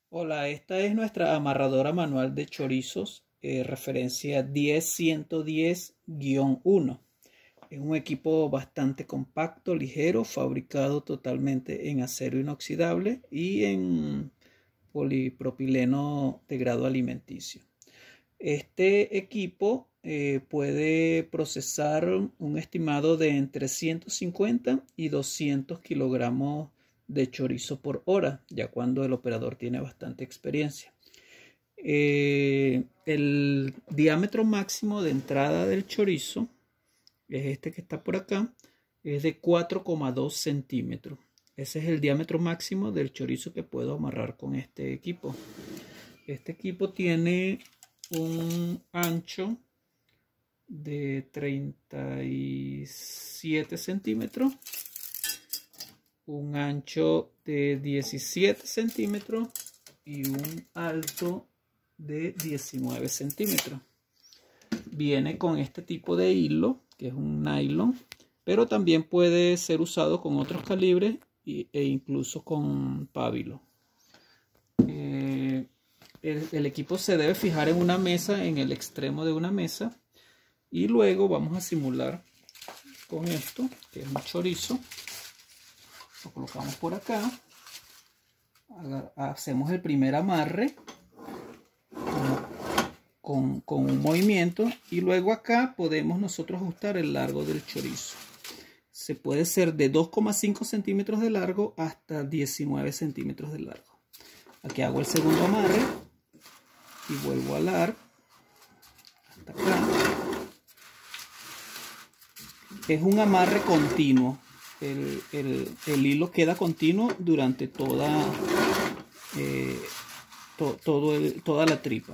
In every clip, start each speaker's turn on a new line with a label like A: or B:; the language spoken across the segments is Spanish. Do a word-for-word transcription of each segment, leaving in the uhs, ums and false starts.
A: Hola, esta es nuestra amarradora manual de chorizos, eh, referencia diez ciento diez guión uno. Es un equipo bastante compacto, ligero, fabricado totalmente en acero inoxidable y en polipropileno de grado alimenticio. Este equipo eh, puede procesar un estimado de entre ciento cincuenta y doscientos kilogramos de chorizo por hora, ya cuando el operador tiene bastante experiencia. Eh, el diámetro máximo de entrada del chorizo es este que está por acá, es de cuatro coma dos centímetros. Ese es el diámetro máximo del chorizo que puedo amarrar con este equipo. Este equipo tiene un ancho de treinta y siete centímetros, un ancho de diecisiete centímetros y un alto de diecinueve centímetros. Viene con este tipo de hilo, que es un nylon, pero también puede ser usado con otros calibres e incluso con pábilo. Eh, el, el equipo se debe fijar en una mesa, en el extremo de una mesa, y luego vamos a simular con esto, que es un chorizo. Lo colocamos por acá, hacemos el primer amarre con, con un movimiento y luego acá podemos nosotros ajustar el largo del chorizo. Se puede ser de dos coma cinco centímetros de largo hasta diecinueve centímetros de largo. Aquí hago el segundo amarre y vuelvo a alar hasta acá. Es un amarre continuo. El, el, el hilo queda continuo durante toda, eh, to, todo el, toda la tripa.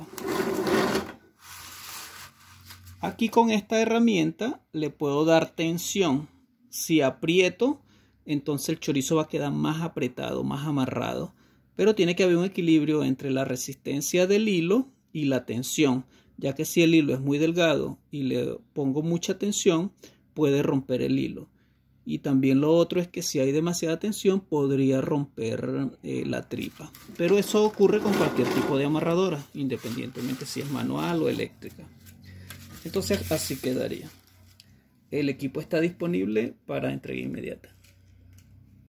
A: Aquí con esta herramienta le puedo dar tensión. Si aprieto, entonces el chorizo va a quedar más apretado, más amarrado. Pero tiene que haber un equilibrio entre la resistencia del hilo y la tensión, ya que si el hilo es muy delgado y le pongo mucha tensión, puede romper el hilo. Y también lo otro es que si hay demasiada tensión podría romper eh, la tripa. Pero eso ocurre con cualquier tipo de amarradora, independientemente si es manual o eléctrica. Entonces así quedaría. El equipo está disponible para entrega inmediata.